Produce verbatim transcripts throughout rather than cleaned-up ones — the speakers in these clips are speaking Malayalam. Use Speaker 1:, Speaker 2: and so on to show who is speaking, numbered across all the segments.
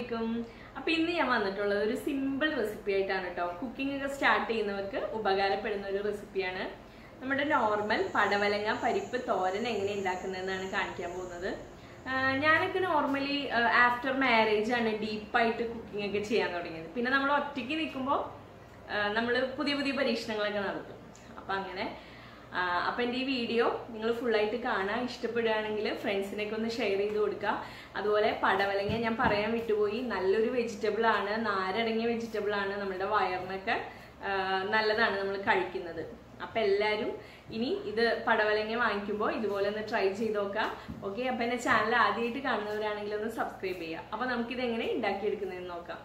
Speaker 1: Assalamualaikum. അപ്പോൾ ഇന്ന് ഞാൻ വന്നിട്ടുള്ളത് ഒരു സിമ്പിൾ റെസിപ്പി ആയിട്ടാണ് ട്ടോ. കുക്കിംഗ് ഒക്കെ സ്റ്റാർട്ട് ചെയ്യുന്നവർക്ക് ഉപകാരപ്പെടുന്ന ഒരു റെസിപ്പിയാണ്. നമ്മുടെ നോർമൽ പടവലങ്ങ പരിപ്പ് തോരൻ എങ്ങനെ ഉണ്ടാക്കുന്നതെന്നാണ് കാണിക്കാൻ പോകുന്നത്. ഞാനൊക്കെ നോർമലി ആഫ്റ്റർ മാരേജ് ആണ് ഡീപ്പായിട്ട് കുക്കിംഗ് ഒക്കെ ചെയ്യാൻ തുടങ്ങിയത്. പിന്നെ നമ്മൾ ഒറ്റയ്ക്ക് നിൽക്കുമ്പോൾ നമ്മൾ പുതിയ പുതിയ പരീക്ഷണങ്ങളൊക്കെ നടത്തും. അപ്പം അങ്ങനെ അപ്പം എൻ്റെ ഈ വീഡിയോ നിങ്ങൾ ഫുള്ളായിട്ട് കാണാൻ ഇഷ്ടപ്പെടുകയാണെങ്കിൽ ഫ്രണ്ട്സിനൊക്കെ ഒന്ന് ഷെയർ ചെയ്ത് കൊടുക്കുക. അതുപോലെ പടവലങ്ങ ഞാൻ പറയാൻ വിട്ടുപോയി, നല്ലൊരു വെജിറ്റബിൾ ആണ്, നാരടങ്ങിയ വെജിറ്റബിൾ ആണ്, നമ്മുടെ വയറിനൊക്കെ നല്ലതാണ് നമ്മൾ കഴിക്കുന്നത്. അപ്പം എല്ലാവരും ഇനി ഇത് പടവലങ്ങ വാങ്ങിക്കുമ്പോൾ ഇതുപോലെ ഒന്ന് ട്രൈ ചെയ്ത് നോക്കാം. ഓക്കെ, അപ്പം എൻ്റെ ചാനൽ ആദ്യമായിട്ട് കാണുന്നവരാണെങ്കിൽ ഒന്ന് സബ്സ്ക്രൈബ് ചെയ്യുക. അപ്പം നമുക്കിത് എങ്ങനെ ഉണ്ടാക്കിയെടുക്കുന്നതെന്ന് നോക്കാം.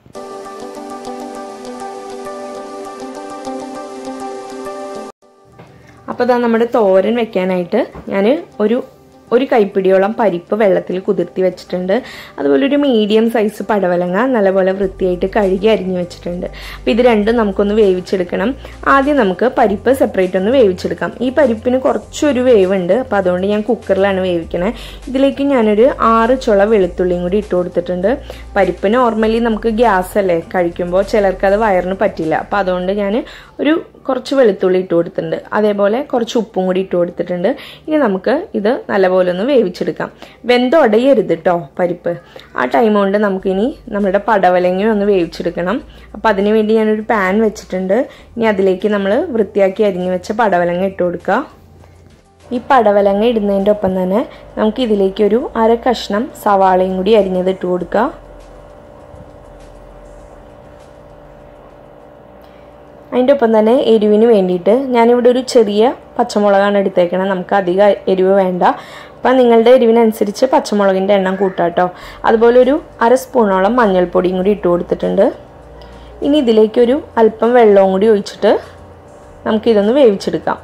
Speaker 1: അപ്പോൾ ഇതാ നമ്മുടെ തോരൻ വെക്കാനായിട്ട് ഞാൻ ഒരു ഒരു കൈപ്പിടിയോളം പരിപ്പ് വെള്ളത്തിൽ കുതിർത്തി വെച്ചിട്ടുണ്ട്. അതുപോലെ ഒരു മീഡിയം സൈസ് പടവലങ്ങ നല്ലപോലെ വൃത്തിയായിട്ട് കഴുകി അരിഞ്ഞു വെച്ചിട്ടുണ്ട്. അപ്പോൾ ഇത് രണ്ടും നമുക്കൊന്ന് വേവിച്ചെടുക്കണം. ആദ്യം നമുക്ക് പരിപ്പ് സെപ്പറേറ്റ് ഒന്ന് വേവിച്ചെടുക്കാം. ഈ പരിപ്പിന് കുറച്ചൊരു വേവുണ്ട്, അപ്പോൾ അതുകൊണ്ട് ഞാൻ കുക്കറിലാണ് വേവിക്കണേ. ഇതിലേക്ക് ഞാനൊരു ആറ് ചുള വെളുത്തുള്ളിയും കൂടി ഇട്ട് കൊടുത്തിട്ടുണ്ട്. പരിപ്പ് നോർമലി നമുക്ക് ഗ്യാസ് അല്ലേ കഴിക്കുമ്പോൾ, ചിലർക്കത് വയറിന് പറ്റില്ല. അപ്പോൾ അതുകൊണ്ട് ഞാൻ ഒരു കുറച്ച് വെളുത്തുള്ളി ഇട്ട് കൊടുത്തിട്ടുണ്ട്. അതേപോലെ കുറച്ച് ഉപ്പും കൂടി ഇട്ട് കൊടുത്തിട്ടുണ്ട്. ഇനി നമുക്ക് ഇത് നല്ലപോലെ ഒന്ന് വേവിച്ചെടുക്കാം. വെന്തൊടയരുത് കേട്ടോ പരിപ്പ്. ആ ടൈം കൊണ്ട് നമുക്കിനി നമ്മുടെ പടവലങ്ങ ഒന്ന് വേവിച്ചെടുക്കണം. അപ്പം അതിന് വേണ്ടി ഞാനൊരു പാൻ വെച്ചിട്ടുണ്ട്. ഇനി അതിലേക്ക് നമ്മൾ വൃത്തിയാക്കി അരിഞ്ഞു വെച്ച പടവലങ്ങ ഇട്ട് കൊടുക്കുക. ഈ പടവലങ്ങ ഇടുന്നതിൻ്റെ ഒപ്പം തന്നെ നമുക്ക് ഇതിലേക്കൊരു അര കഷ്ണം സവാളയും കൂടി അരിഞ്ഞത് ഇട്ട് കൊടുക്കുക. അതിൻ്റെ ഒപ്പം തന്നെ എരിവിന് വേണ്ടിയിട്ട് ഞാനിവിടെ ഒരു ചെറിയ പച്ചമുളകാണ് എടുത്തേക്കണത്. നമുക്ക് അധികം എരിവ് വേണ്ട. അപ്പം നിങ്ങളുടെ എരിവിനനുസരിച്ച് പച്ചമുളകിൻ്റെ എണ്ണം കൂട്ടാം കേട്ടോ. അതുപോലെ ഒരു അര സ്പൂണോളം മഞ്ഞൾപ്പൊടിയും കൂടി ഇട്ട് കൊടുത്തിട്ടുണ്ട്. ഇനി ഇതിലേക്കൊരു അല്പം വെള്ളവും കൂടി ഒഴിച്ചിട്ട് നമുക്കിതൊന്ന് വേവിച്ചെടുക്കാം.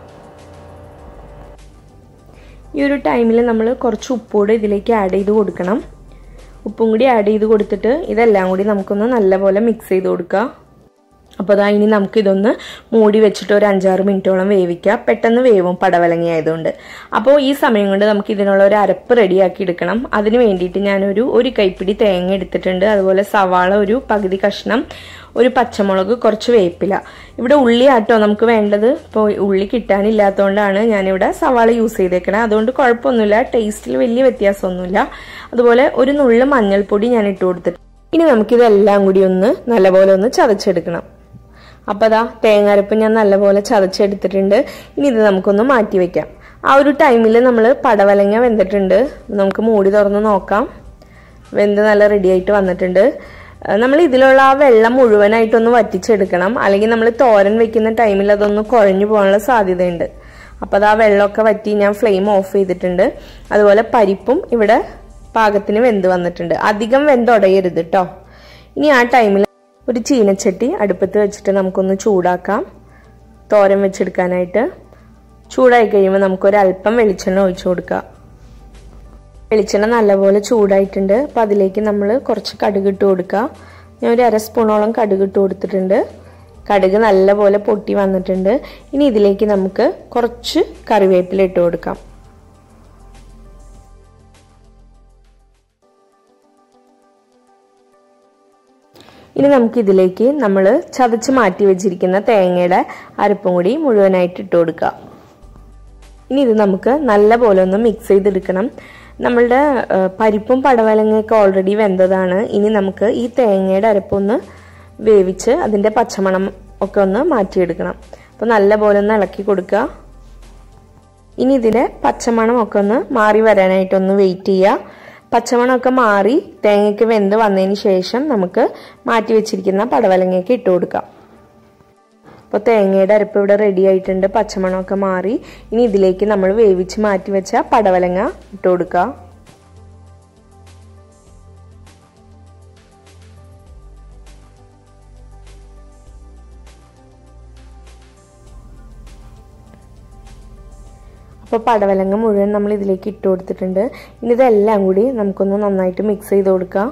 Speaker 1: ഈ ഒരു ടൈമിൽ നമ്മൾ കുറച്ച് ഉപ്പുകൂടെ ഇതിലേക്ക് ആഡ് ചെയ്ത് കൊടുക്കണം. ഉപ്പും കൂടി ആഡ് ചെയ്ത് കൊടുത്തിട്ട് ഇതെല്ലാം കൂടി നമുക്കൊന്ന് നല്ലപോലെ മിക്സ് ചെയ്ത് കൊടുക്കുക. അപ്പോൾ അതാ ഇനി നമുക്കിതൊന്ന് മൂടി വെച്ചിട്ട് ഒരു അഞ്ചാറ് മിനിറ്റോളം വേവിക്കുക. പെട്ടെന്ന് വേവും പടവലങ്ങ ആയതുകൊണ്ട്. അപ്പോൾ ഈ സമയം കൊണ്ട് നമുക്ക് ഇതിനുള്ള ഒരു അരപ്പ് റെഡിയാക്കി എടുക്കണം. അതിന് വേണ്ടിയിട്ട് ഞാനൊരു ഒരു കൈപ്പിടി തേങ്ങ എടുത്തിട്ടുണ്ട്. അതുപോലെ സവാള ഒരു പകുതി കഷ്ണം, ഒരു പച്ചമുളക്, കുറച്ച് വേപ്പില. ഇവിടെ ഉള്ളി ആട്ടോ നമുക്ക് വേണ്ടത്. ഇപ്പോൾ ഉള്ളി കിട്ടാനില്ലാത്തതുകൊണ്ടാണ് ഞാനിവിടെ സവാള യൂസ് ചെയ്തേക്കണേ. അതുകൊണ്ട് കുഴപ്പമൊന്നുമില്ല, ടേസ്റ്റിൽ വലിയ വ്യത്യാസമൊന്നുമില്ല. അതുപോലെ ഒരു നുള്ളു മഞ്ഞൾപ്പൊടി ഞാൻ ഇട്ട് കൊടുത്തിട്ട് ഇനി നമുക്കിതെല്ലാം കൂടി ഒന്ന് നല്ലപോലെ ഒന്ന് ചതച്ചെടുക്കണം. അപ്പോൾ അതാ തേങ്ങാരപ്പ് ഞാൻ നല്ലപോലെ ചതച്ചെടുത്തിട്ടുണ്ട്. ഇനി ഇത് നമുക്കൊന്ന് മാറ്റി വെക്കാം. ആ ഒരു ടൈമിൽ നമ്മൾ പടവലങ്ങ വെന്തിട്ടുണ്ട്. നമുക്ക് മൂടി തുറന്ന് നോക്കാം. വെന്ത് നല്ല റെഡി ആയിട്ട് വന്നിട്ടുണ്ട്. നമ്മൾ ഇതിലുള്ള ആ വെള്ളം മുഴുവനായിട്ടൊന്ന് വറ്റിച്ചെടുക്കണം, അല്ലെങ്കിൽ നമ്മൾ തോരൻ വെക്കുന്ന ടൈമിൽ അതൊന്ന് കുഴഞ്ഞു പോകാനുള്ള സാധ്യതയുണ്ട്. അപ്പോൾ അത് ആ വെള്ളമൊക്കെ വറ്റി ഞാൻ ഫ്ലെയിം ഓഫ് ചെയ്തിട്ടുണ്ട്. അതുപോലെ പരിപ്പും ഇവിടെ പാകത്തിന് വെന്ത് വന്നിട്ടുണ്ട്. അധികം വെന്തുടയരുത് കേട്ടോ. ഇനി ആ ടൈമിൽ ഒരു ചീനച്ചട്ടി അടുപ്പത്ത് വെച്ചിട്ട് നമുക്കൊന്ന് ചൂടാക്കാം തോരൻ വെച്ചെടുക്കാനായിട്ട്. ചൂടായി കഴിയുമ്പോൾ നമുക്കൊരല്പം വെളിച്ചെണ്ണ ഒഴിച്ചു കൊടുക്കാം. വെളിച്ചെണ്ണ നല്ലപോലെ ചൂടായിട്ടുണ്ട്. അപ്പം അതിലേക്ക് നമ്മൾ കുറച്ച് കടുക് ഇട്ട് കൊടുക്കുക. ഞാൻ ഒരു അര സ്പൂണോളം കടുക് ഇട്ട് കൊടുത്തിട്ടുണ്ട്. കടുക് നല്ലപോലെ പൊട്ടി വന്നിട്ടുണ്ട്. ഇനി ഇതിലേക്ക് നമുക്ക് കുറച്ച് കറിവേപ്പില ഇട്ട് കൊടുക്കാം. ഇനി നമുക്കിതിലേക്ക് നമ്മൾ ചതച്ച് മാറ്റി വെച്ചിരിക്കുന്ന തേങ്ങയുടെ അരപ്പും കൂടി മുഴുവനായിട്ട് ഇട്ട് കൊടുക്കുക. ഇനി ഇത് നമുക്ക് നല്ല പോലെ ഒന്ന് മിക്സ് ചെയ്തെടുക്കണം. നമ്മളുടെ പരിപ്പും പടവലങ്ങയൊക്കെ ഓൾറെഡി വെന്തതാണ്. ഇനി നമുക്ക് ഈ തേങ്ങയുടെ അരപ്പൊന്ന് വേവിച്ച് അതിൻ്റെ പച്ചമണം ഒക്കെ ഒന്ന് മാറ്റിയെടുക്കണം. അപ്പോൾ നല്ല പോലെ ഒന്ന് ഇളക്കി കൊടുക്കുക. ഇനി ഇതിൻ്റെ പച്ചമണം ഒക്കെ ഒന്ന് മാറി വരാനായിട്ടൊന്ന് വെയിറ്റ് ചെയ്യുക. പച്ചമണമൊക്കെ മാറി തേങ്ങയ്ക്ക് വെന്ത് വന്നതിന് ശേഷം നമുക്ക് മാറ്റി വെച്ചിരിക്കുന്ന പടവലങ്ങയ്ക്ക് ഇട്ട് കൊടുക്കാം. അപ്പോൾ തേങ്ങയുടെ അരപ്പ് ഇവിടെ റെഡി ആയിട്ടുണ്ട്. പച്ചമണമൊക്കെ മാറി. ഇനി ഇതിലേക്ക് നമ്മൾ വേവിച്ച് മാറ്റി വെച്ച പടവലങ്ങ ഇട്ട് കൊടുക്കുക. അപ്പോൾ പടവലങ്ങ മുഴുവൻ നമ്മൾ ഇതിലേക്ക് ഇട്ട് കൊടുത്തിട്ടുണ്ട്. ഇനി ഇതെല്ലാം കൂടി നമുക്കൊന്ന് നന്നായിട്ട് മിക്സ് ചെയ്ത് കൊടുക്കാം.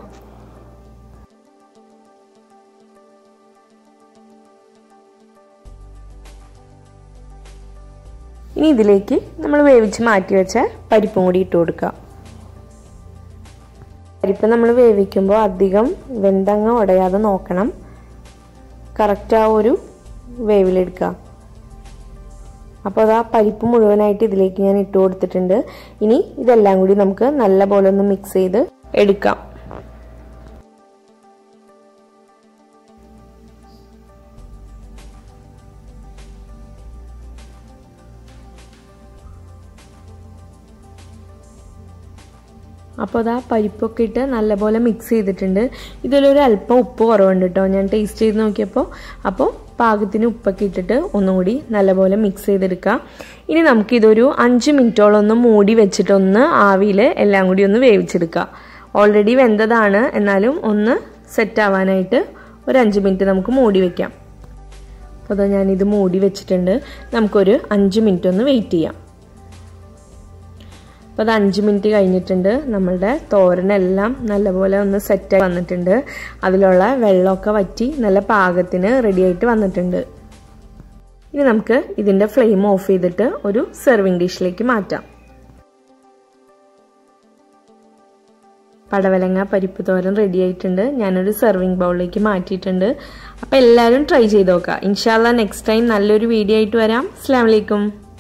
Speaker 1: ഇനി ഇതിലേക്ക് നമ്മൾ വേവിച്ച് മാറ്റി വെച്ച പരിപ്പും കൂടി ഇട്ട് കൊടുക്കുക. പരിപ്പ് നമ്മൾ വേവിക്കുമ്പോൾ അധികം വെന്തങ്ങ ഉടയാതെ നോക്കണം. കറക്റ്റ് ആ ഒരു വേവിലെടുക്കുക. അപ്പോൾ അതാ പരിപ്പ് മുഴുവനായിട്ട് ഇതിലേക്ക് ഞാൻ ഇട്ട് കൊടുത്തിട്ടുണ്ട്. ഇനി ഇതെല്ലാം കൂടി നമുക്ക് നല്ലപോലെ ഒന്ന് മിക്സ് ചെയ്ത് എടുക്കാം. അപ്പോൾ അതാ പരിപ്പൊക്കെ ഇട്ട് നല്ലപോലെ മിക്സ് ചെയ്തിട്ടുണ്ട്. ഇതിലൊരു അല്പം ഉപ്പ് കുറവുണ്ട് കേട്ടോ, ഞാൻ ടേസ്റ്റ് ചെയ്ത് നോക്കിയപ്പോൾ. അപ്പോൾ പാകത്തിന് ഉപ്പൊക്കെ ഇട്ടിട്ട് ഒന്നും കൂടി നല്ലപോലെ മിക്സ് ചെയ്തെടുക്കുക. ഇനി നമുക്കിതൊരു അഞ്ച് മിനിറ്റോളം ഒന്ന് മൂടി വെച്ചിട്ടൊന്ന് ആവിയിൽ എല്ലാം കൂടി ഒന്ന് വേവിച്ചെടുക്കുക. ഓൾറെഡി വെന്തതാണ്, എന്നാലും ഒന്ന് സെറ്റ് ആവാനായിട്ട് ഒരു അഞ്ച് മിനിറ്റ് നമുക്ക് മൂടി വയ്ക്കാം. അപ്പോൾ അതാ ഞാനിത് മൂടി വെച്ചിട്ടുണ്ട്. നമുക്കൊരു അഞ്ച് മിനിറ്റ് ഒന്ന് വെയിറ്റ് ചെയ്യാം. അപ്പോൾ അത് അഞ്ച് മിനിറ്റ് കഴിഞ്ഞിട്ടുണ്ട്. നമ്മളുടെ തോരനെല്ലാം നല്ലപോലെ ഒന്ന് സെറ്റായി വന്നിട്ടുണ്ട്. അതിലുള്ള വെള്ളമൊക്കെ വറ്റി നല്ല പാകത്തിന് റെഡിയായിട്ട് വന്നിട്ടുണ്ട്. ഇനി നമുക്ക് ഇതിൻ്റെ ഫ്ലെയിം ഓഫ് ചെയ്തിട്ട് ഒരു സെർവിങ് ഡിഷിലേക്ക് മാറ്റാം. പടവലങ്ങ പരിപ്പ് തോരൻ റെഡി ആയിട്ടുണ്ട്. ഞാനൊരു സെർവിങ് ബൗളിലേക്ക് മാറ്റിയിട്ടുണ്ട്. അപ്പോൾ എല്ലാവരും ട്രൈ ചെയ്ത് നോക്കുക. ഇൻഷാല്ലാ നെക്സ്റ്റ് ടൈം നല്ലൊരു വീഡിയോ ആയിട്ട് വരാം. അസ്സലാമു അലൈക്കും.